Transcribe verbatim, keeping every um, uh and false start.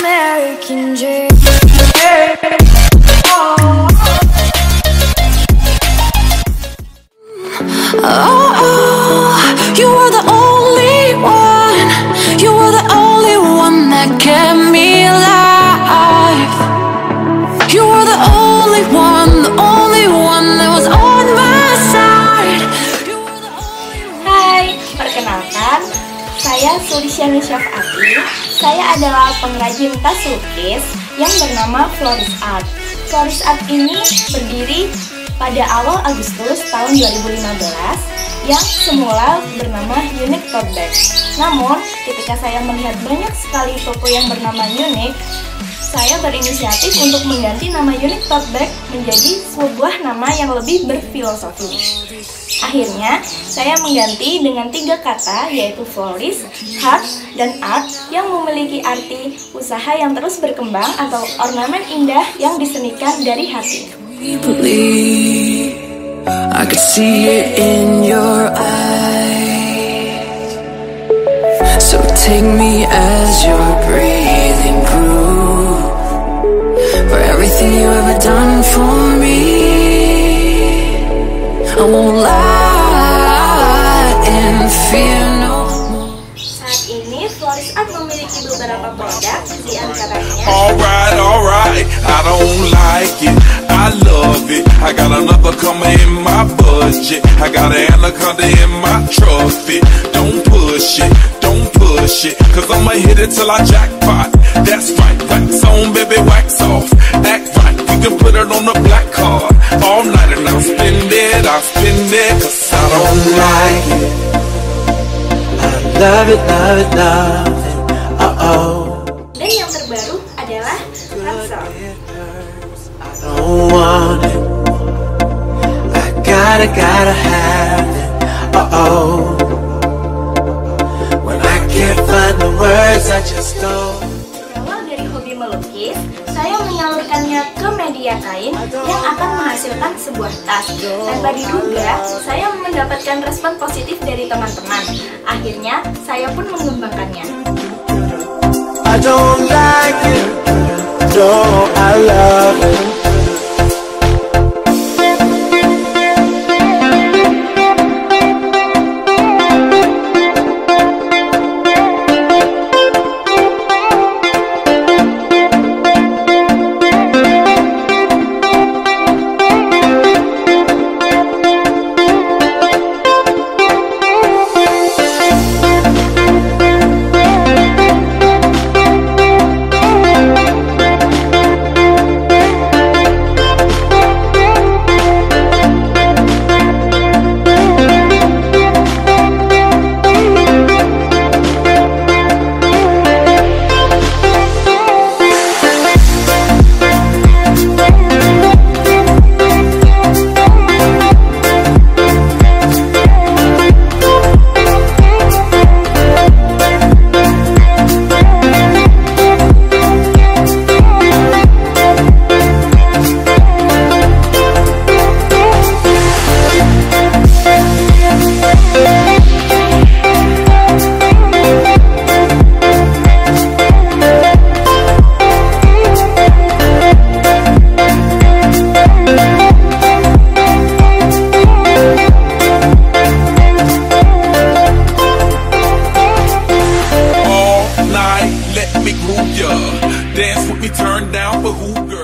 American dream. Oh, oh, you were the only one. You were the only one that kept me alive. You were the only one, the only one that was on my side. You were the only one. Hai, perkenalkan, saya Sulistiani Syafati. Saya adalah pengrajin tas lukis yang bernama Floris Art. Floris Art ini berdiri pada awal Agustus tahun dua ribu lima belas yang semula bernama Unique Tote Bag. Namun, ketika saya melihat banyak sekali toko yang bernama Unique, saya berinisiatif untuk mengganti nama Unique Tote Bag menjadi sebuah nama yang lebih berfilosofi. Akhirnya, saya mengganti dengan tiga kata, yaitu Floris, Heart, dan Art yang memiliki arti usaha yang terus berkembang atau ornamen indah yang disenikan dari hati. I could see it in your eyes. So take me as you're breathing through, for everything you ever done for me. I won't lie and fear no more. Saat ini Floris Art memiliki beberapa produk, di antaranya Alright, alright, I don't like it, I love it. I got another coming in my budget, I got an anaconda in my trophy. Don't push it, don't push it, cause I'ma hit it till I jackpot. That's right, wax on baby, wax off. Act right, we can put it on the black card all night and I'll spend it, I'll spend it, cause I don't like it. I love it, love it, love it, uh-oh. Dan yang terbaru adalah Ransel. I don't want it, I gotta, gotta have it, uh-oh. When I can't find the words, I just go. Berawal dari hobi melukis, saya menyalurkannya ke media kain yang akan menghasilkan sebuah tas. Tanpa diduga, saya mendapatkan respon positif dari teman-teman. Akhirnya, saya pun mengembangkannya. I don't like it, no, I love it. Dance with me, turn down for who, girl?